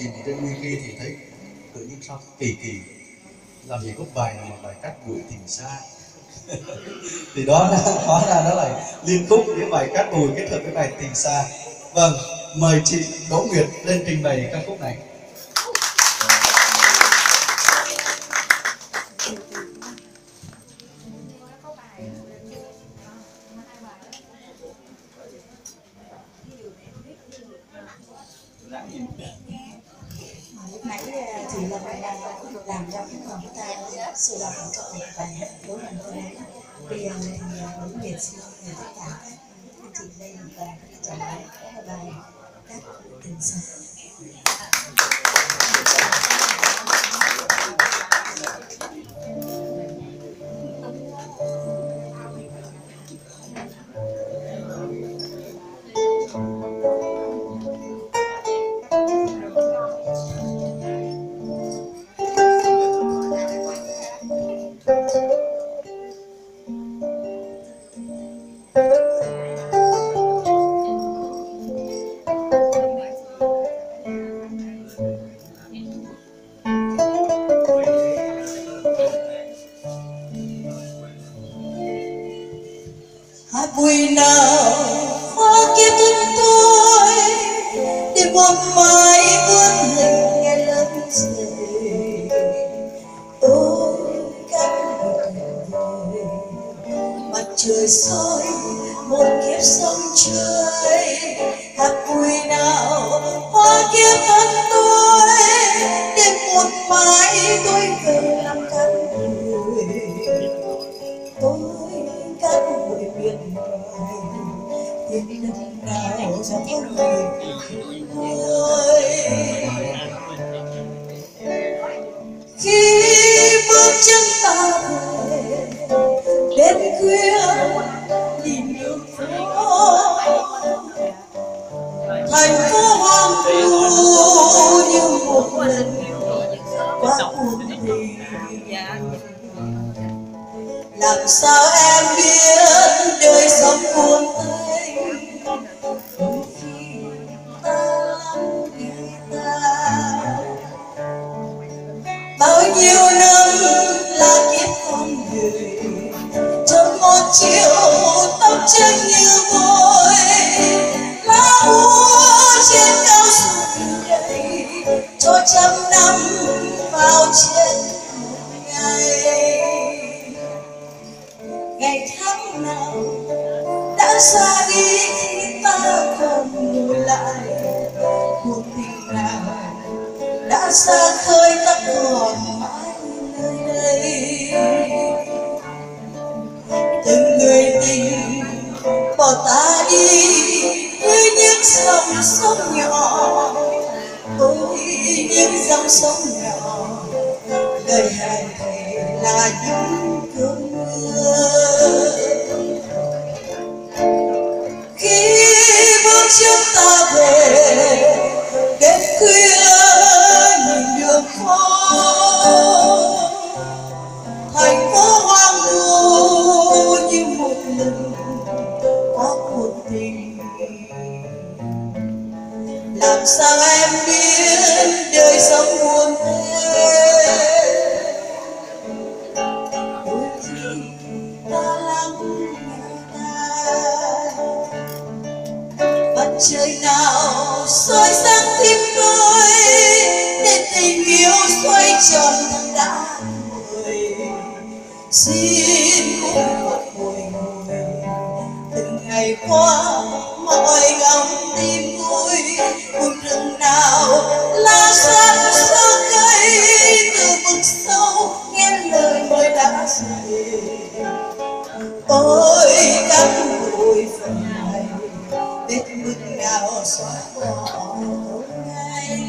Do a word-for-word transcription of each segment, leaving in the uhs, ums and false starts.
tìm trên wiki thì thấy tự nhiên sao kỳ kỳ, làm gì có bài nào mà bài cát bụi tình xa. Thì đó hóa ra đó là liên khúc với bài Cát Bụi kết hợp với bài Tình Xa. Vâng, mời chị Đỗ Nguyệt lên trình bày ca khúc này. Lúc nãy thì Lâm làm cho cái phòng chúng ta sự đọc cho một bài hát của mình tôi đấy. Bây giờ thì Đỗ Nguyệt xin mời tất cả anh chị lên và trả lời các bài Cát Bụi Tình Xa. Hát bụi nào hoa kia tuôn tôi để một mái vươn hình nghe lớn dậy. Ôi cát bụi vơi mặt trời soi một kiếp sông trời. Hát bụi nào hoa kia tuôn tôi để một mái tôi về làm cát bụi. Tôi cát bụi miệt mài tìm đất nào cho thân mình ơi. Khi bước chân ta về đêm khuya nhìn đường phố, thành phố hoang vu như một lần qua cuộc tình. Làm sao em biết đời sống buồn tênh khi ta lắng nghe ta. Bao nhiêu năm là kiếp con người trong một chiều tóc trắng như vôi. Lá úa trên cao rụng đầy cho trăm năm vào trên một ngày. Ngày tháng nào đã xa đi khi ta còn ngồi lại. Cuộc tình nào đã xa khơi ta còn mãi nơi đây. Từng người tình bỏ ta đi như những dòng sông nhỏ. Ôi những dòng sông nhỏ đời hẹn thề là những cơn mưa. Khi bước chân ta về đêm khuya nhìn đường phố, thành phố hoang vu như một lần có cuộc tình. Làm sao em biết đời sống buồn thế. Đôi khi ta lắng nghe ta. Mặt trời nào soi sáng tim tôi để tình yêu xoay tròn đã người. Xin cùng một hồi ngồi từng ngày qua mọi góc tim vui. Vùng rừng nào lá xanh sơ cây từ vực sâu nghe lời mời đã dậy. Ôi cát bụi phần này biết bước nào xóa bỏ ngày.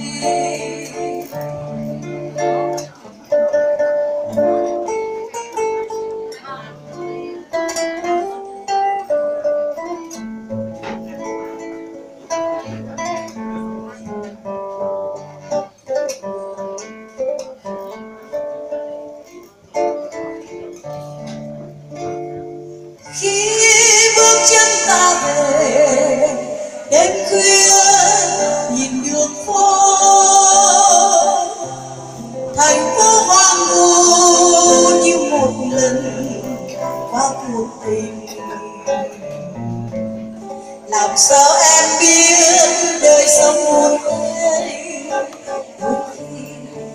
Khi bước chân ta về đêm khuya nhìn đường phố, cuộc tình. Làm sao em biết đời sống buồn tênh, đôi khi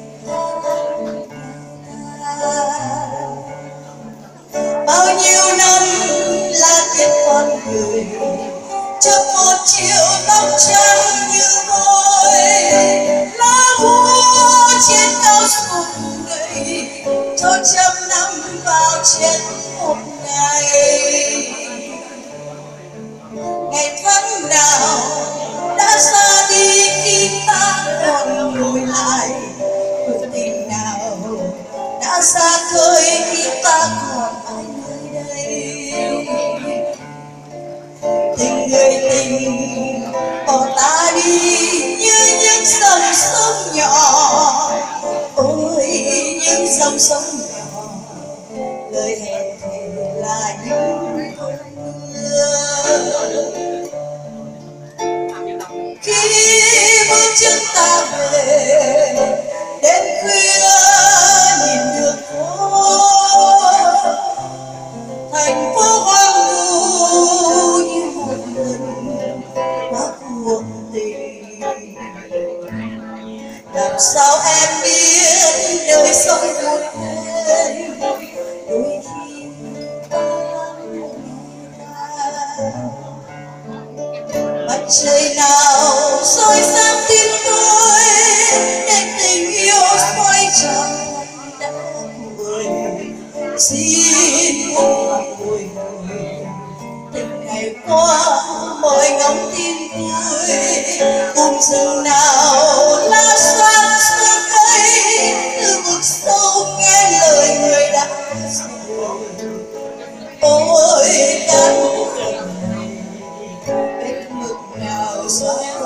bao nhiêu năm là kiếp con người, chợt một chiều tóc trắng như vôi, lá úa trên cao sùng đầy, cho trăm năm vào chết một ngày. Ngày tháng nào đã xa đi khi ta còn ngồi lại, cuộc tình nào đã xa khơi khi ta còn ai nơi đây. Tình người tình bỏ ta đi như những dòng sông nhỏ, ôi những dòng sông nhỏ, lời hẹn thề là những cơn mưa. Khi bước chân ta về đêm khuya nhìn đường phố, thành phố hoang vu như một lần quá cuộc tình. Làm sao em biết đời sống buồn tênh, đôi khi ta mặt trời nào soi sáng tim tôi, để tình yêu xoay tròn đã vơi. Xin một bồi hồi từng ngày qua mỗi ngóng tin vui, cùng rừng nào lá xoan xoan cây, từ vực sâu nghe lời người đã rồi. Ôi căn nào xóa